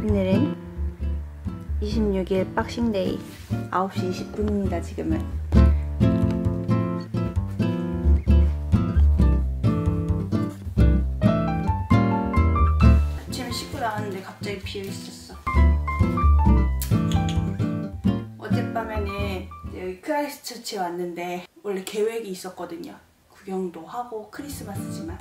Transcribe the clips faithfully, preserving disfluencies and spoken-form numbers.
오늘은 이십육 일 박싱데이 아홉 시 이십 분입니다. 지금은 아침에 씻고 나왔는데 갑자기 비어있었어. 어젯밤에는 여기 크라이스트처치에 왔는데 원래 계획이 있었거든요. 구경도 하고 크리스마스지만,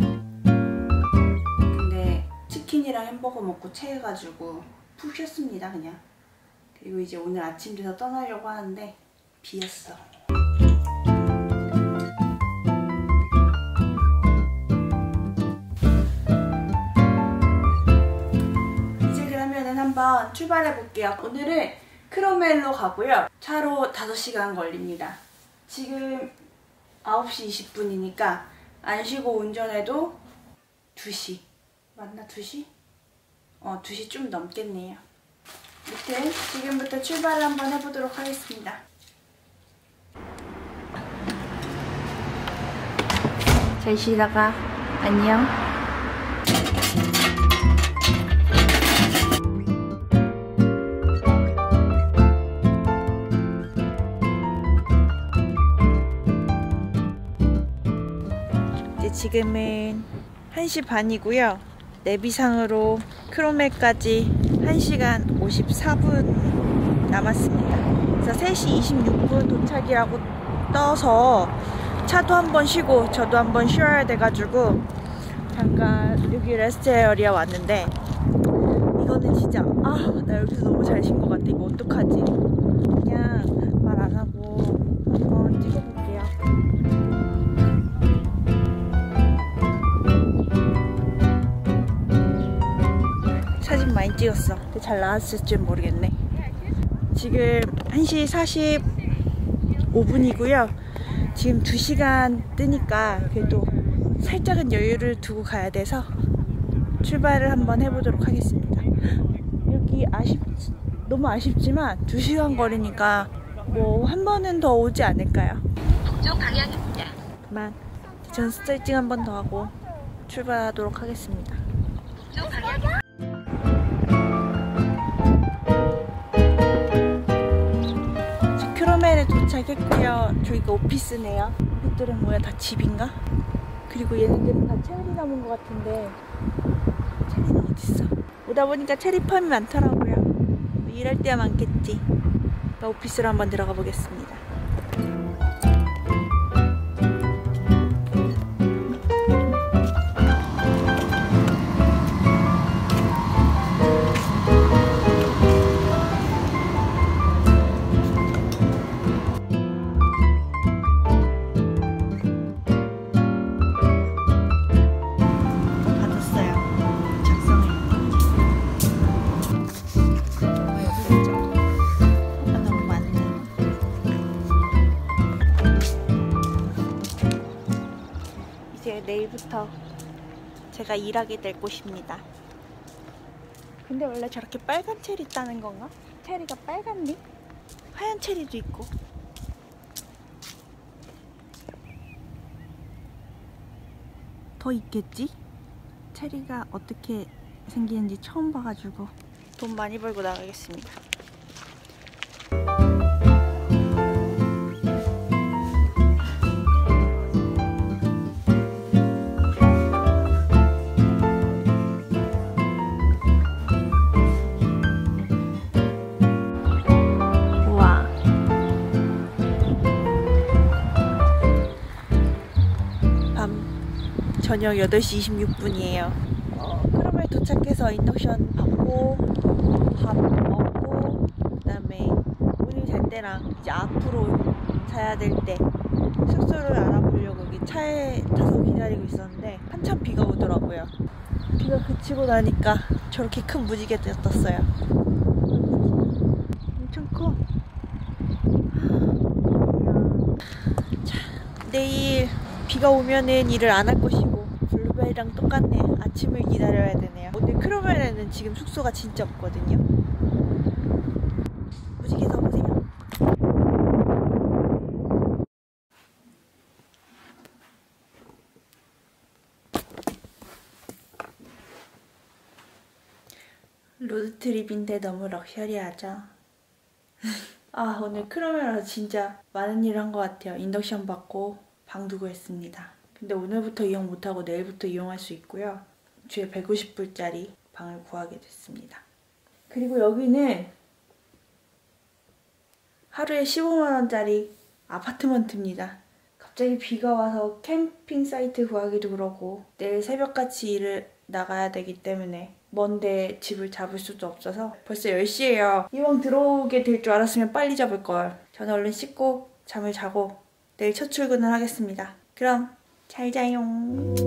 근데 치킨이랑 햄버거 먹고 체해가지고 푹 쉬었습니다 그냥. 그리고 이제 오늘 아침 돼서 떠나려고 하는데 비었어. 이제 그러면은 한번 출발해 볼게요. 오늘은 크로멜로 가고요. 차로 다섯 시간 걸립니다. 지금 아홉 시 이십 분이니까 안 쉬고 운전해도 두 시. 맞나? 두 시? 어, 두 시 좀 넘겠네요. 아무튼 지금부터 출발을 한번 해보도록 하겠습니다. 잘 쉬다가 안녕. 이제 지금은 한 시 반이고요. 내비상으로 크로멜까지 한 시간 오십사 분 남았습니다. 그래서 세 시 이십육 분 도착이라고 떠서 차도 한번 쉬고 저도 한번 쉬어야 돼가지고 잠깐 여기 레스트 에어리아 왔는데, 이거는 진짜 아, 나 여기서 너무 잘 쉰 것 같아. 이거 어떡하지? 그냥 말 안 하고 한번 찍어볼게요. 사진 많이 찍었어. 근데 잘 나왔을지 모르겠네. 지금 한 시 사십오 분이고요. 지금 두 시간 뜨니까 그래도 살짝은 여유를 두고 가야 돼서 출발을 한번 해보도록 하겠습니다. 여기 아쉽, 너무 아쉽지만 두 시간 거리니까 뭐 한 번은 더 오지 않을까요? 북쪽 방향입니다. 그만 전 스트레칭 한 번 더 하고 출발하도록 하겠습니다. 북쪽 방향. 크로멜에 도착했고요. 저기가 오피스네요. 이것들은 뭐야, 다 집인가? 그리고 얘네들은 다 체리 나무인 것 같은데 체리는 어딨어? 오다 보니까 체리팜이 많더라고요. 뭐 일할 때야 많겠지. 그러니까 오피스로 한번 들어가 보겠습니다. 내일부터 제가 일하게 될 곳입니다. 근데 원래 저렇게 빨간 체리 따는 건가? 체리가 빨간데? 하얀 체리도 있고. 더 있겠지? 체리가 어떻게 생기는지 처음 봐가지고 돈 많이 벌고 나가겠습니다. 저녁 여덟 시 이십육 분이에요. 어, 크로멜 도착해서 인덕션 받고 밥 먹고, 그 다음에 오늘 잘 때랑 이제 앞으로 자야 될 때 숙소를 알아보려고 여기 차에 타서 기다리고 있었는데 한참 비가 오더라고요. 비가 그치고 나니까 저렇게 큰 무지개가 떴어요. 엄청 커. 자, 내일 비가 오면은 일을 안 할 것이고 블루베리랑 똑같네. 아침을 기다려야 되네요. 오늘 크로멜에는 지금 숙소가 진짜 없거든요. 무지개 더 보세요. 로드트립인데 너무 럭셔리하죠? 아, 오늘 크롬이라서 진짜 많은 일을 한 것 같아요. 인덕션 받고 방 두고 했습니다. 근데 오늘부터 이용 못하고 내일부터 이용할 수 있고요. 주에 백오십 불짜리 방을 구하게 됐습니다. 그리고 여기는 하루에 십오만 원짜리 아파트먼트입니다. 갑자기 비가 와서 캠핑 사이트 구하기도 그러고 내일 새벽같이 일을 나가야 되기 때문에 먼데 집을 잡을 수도 없어서 벌써 열 시예요. 이왕 들어오게 될 줄 알았으면 빨리 잡을걸. 저는 얼른 씻고 잠을 자고 내일 첫 출근을 하겠습니다. 그럼 잘 자요.